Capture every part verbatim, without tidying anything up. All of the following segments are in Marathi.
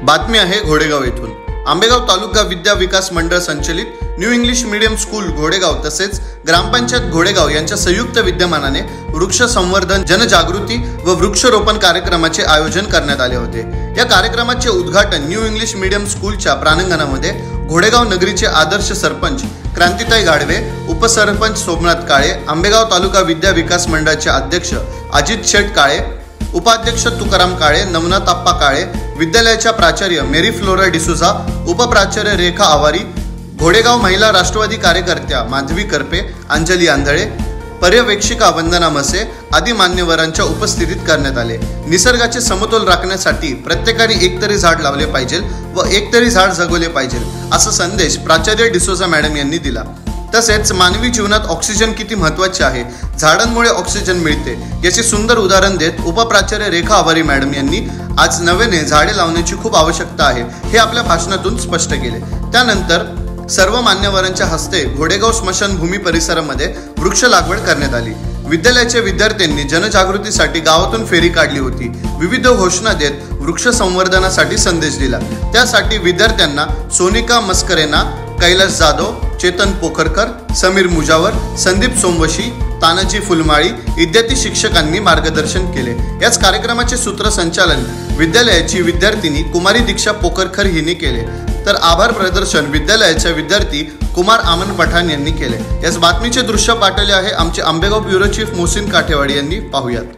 बातमी आहे घोडेगाव येथून। आंबेगाव तालुका विद्या विकास मंडळ संचलित न्यू इंग्लिश मीडियम स्कूल घोडेगाव तसेच ग्रामपंचायत घोडेगाव यांच्या संयुक्त विद्यमानाने वृक्ष संवर्धन जनजागृती व वृक्षरोपण कार्यक्रमाचे आयोजन करण्यात आले होते। या कार्यक्रमाचे उद्घाटन न्यू इंग्लिश मीडियम स्कूलच्या प्रांगणामध्ये घोडेगाव नगरीचे आदर्श सरपंच क्रांतिताई गाडवे, उपसरपंच सोमनाथ काळे, आंबेगाव तालुका विद्या विकास मंडळाचे अध्यक्ष अजित शेठ काळे, उपाध्यक्ष तुकाराम काळे, नवनाथ आप्पा काळे, विद्यालयाच्या प्राचार्य मेरी फ्लोरा डिसुझा, उपप्राचार्य रेखा आवारी, घोडेगाव महिला राष्ट्रवादी कार्यकर्त्या माधवी करपे, अंजली आंधळे, पर्यवेक्षिका वंदना मसे आदी मान्यवरांच्या उपस्थितीत करण्यात आले। निसर्गाचे समतोल राखण्यासाठी प्रत्येकाने एकतरी झाड लावले पाहिजे व एकतरी झाड जगवले पाहिजे असा संदेश प्राचार्य डिसोजा मॅडम यांनी दिला। तसेच मानवी जीवनात ऑक्सिजन किती महत्त्वाचे आहे, झाडांमुळे ऑक्सिजन मिळते याचे सुंदर उदाहरण देत उपप्राचार्य रेखा आवारी मॅडम यांनी आज नव्याने झाडे लावण्याची खूप आवश्यकता आहे हे आपल्या भाषणातून स्पष्ट केले। त्यानंतर सर्व मान्यवरांच्या हस्ते घोडेगाव स्मशानभूमी परिसरामध्ये वृक्ष लागवड करण्यात आली। विद्यालयाच्या विद्यार्थ्यांनी जनजागृतीसाठी गावातून फेरी काढली होती। विविध घोषणा देत वृक्ष संवर्धनासाठी संदेश दिला। त्यासाठी विद्यार्थ्यांना सोनिका मस्करेना, कैलास जाधव, चेतन पोखरकर, समीर मुजावर, संदीप सोमवशी, तानाजी फुलमाळी इत्यादी शिक्षकांनी मार्गदर्शन केले। याच कार्यक्रमाचे सूत्रसंचालन विद्यालयाची विद्यार्थिनी कुमारी दीक्षा पोखरकर हिने केले, तर आभार प्रदर्शन विद्यालयाच्या विद्यार्थी कुमार आमन पठाण यांनी केले। याच बातमीचे दृश्य पाठवले आहे आमचे आंबेगाव ब्युरो चीफ मोहसिन काठेवाडी यांनी। पाहूयात।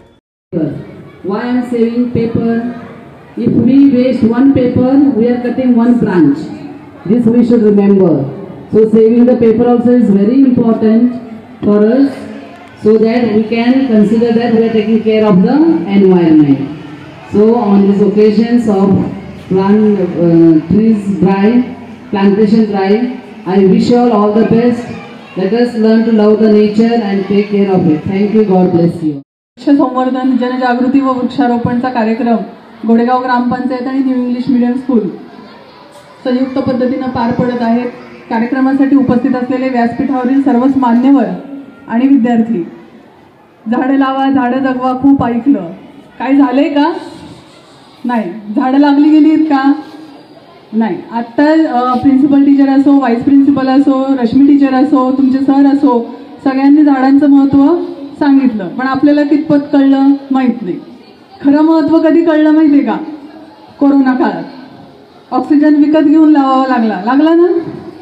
Why I am saving paper? If we waste one paper, we are cutting one branch. This we should remember. So saving the paper also is very important for us, so that we can consider that we are taking care of the environment. So on these occasions of plant uh, trees drive, plantation drive, I wish you all all the best. Let us learn to love the nature and take care of it. Thank you. God bless you. वृक्ष संवर्धन जनजागृती व वृक्षारोपणचा कार्यक्रम घोडेगाव ग्रामपंचायत आणि न्यू इंग्लिश मीडियम स्कूल संयुक्त पद्धतीने पार पडत आहेत। कार्यक्रमासाठी उपस्थित असलेले व्यासपीठावरील सर्वच मान्यवर आणि विद्यार्थी, झाडे लावा झाडे जगवा खूप ऐकलं, काय झाले का? नाही। झाडं लागली गेलीत का? नाही। आत्ता प्रिन्सिपल टीचर असो, व्हाईस प्रिन्सिपल असो, रश्मी टीचर असो, तुमचे सर असो, सगळ्यांनी झाडांचं महत्त्व सांगितलं, पण आपल्याला कितपत कळलं माहीत नाही। खरं महत्त्व कधी कळलं माहिती आहे का? कोरोना काळात ऑक्सिजन विकत घेऊन लावावा लागला लागला ना।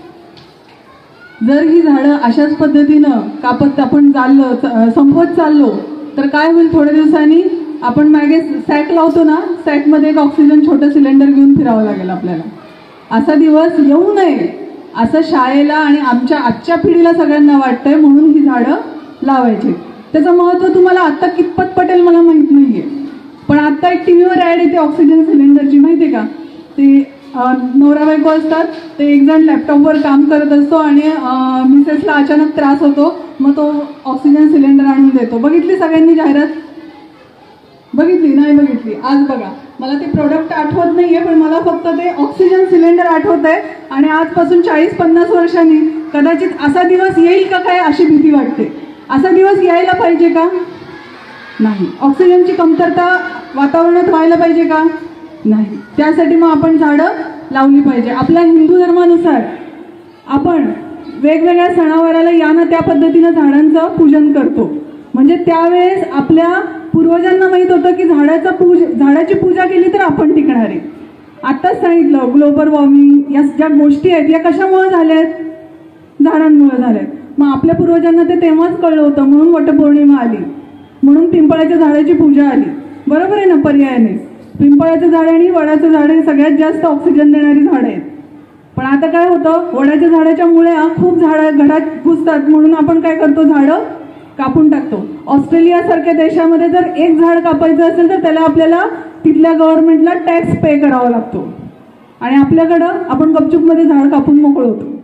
जर ही झाडं अशाच पद्धतीनं कापत आपण चाललो, संपवत चाललो, तर काय होईल? थोड्या दिवसांनी आपण मागे सॅक लावतो ना, सॅकमध्ये एक ऑक्सिजन छोटं सिलेंडर घेऊन फिरावं लागेल आपल्याला। असा दिवस येऊ नये असं शाळेला आणि आमच्या आजच्या पिढीला सगळ्यांना वाटतंय, म्हणून ही झाडं लावायची। त्याचं महत्त्व तुम्हाला आत्ता कितपत पटेल मला माहीत नाहीये, पण आत्ता एक टी व्हीवर ॲड येते ऑक्सिजन सिलेंडरची, माहिती आहे का? ते नवरा बायको असतात, ते एक जण लॅपटॉपवर काम करत असतो आणि मिसेसला अचानक त्रास होतो, मग तो ऑक्सिजन सिलेंडर आणून देतो। बघितली सगळ्यांनी जाहिरात? बघितली? नाही बघितली? आज बघा, मला ते प्रोडक्ट आठवत नाहीये, पण मला फक्त ते ऑक्सिजन सिलेंडर आठवत आहे। आणि आजपासून चाळीस पन्नास वर्षांनी कदाचित असा दिवस येईल का काय अशी भीती वाटते। असा दिवस यायला पाहिजे का? नाही। ऑक्सिजनची कमतरता वातावरणात व्हायला पाहिजे का? नाही। त्यासाठी मग आपण झाडं लावली पाहिजे। आपल्या हिंदू धर्मानुसार आपण वेगवेगळ्या सणावाराला या ना त्या पद्धतीनं झाडांचं पूजन करतो, म्हणजे त्यावेळेस आपल्या पूर्वजांना माहीत होतं की झाडाचं पूज झाडाची पूजा केली तर आपण टिकणार आहे। आत्ताच सांगितलं ग्लोबल वॉर्मिंग या ज्या गोष्टी आहेत या कशामुळे झाल्या आहेत? झाडांमुळे झाल्या आहेत। मग आपल्या पूर्वजांना ते तेव्हाच कळलं होतं, म्हणून वटपौर्णिमा आली, म्हणून पिंपळाच्या झाडाची पूजा आली। बरोबर आहे ना? पर्यायाने पिंपळाचं झाड आणि वडाचं झाड हे सगळ्यात जास्त ऑक्सिजन देणारी झाडं आहेत। पण आता काय होतं, वडाच्या झाडाच्या मुळ्या खूप झाडं घरात घुसतात, म्हणून आपण काय करतो? झाडं कापून टाकतो। ऑस्ट्रेलियासारख्या देशामध्ये जर एक झाड कापायचं असेल तर त्याला आपल्याला तिथल्या गव्हर्नमेंटला टॅक्स पे करावा लागतो, आणि आपल्याकडं आपण गपचूपमध्ये झाड कापून मोकळं होतो।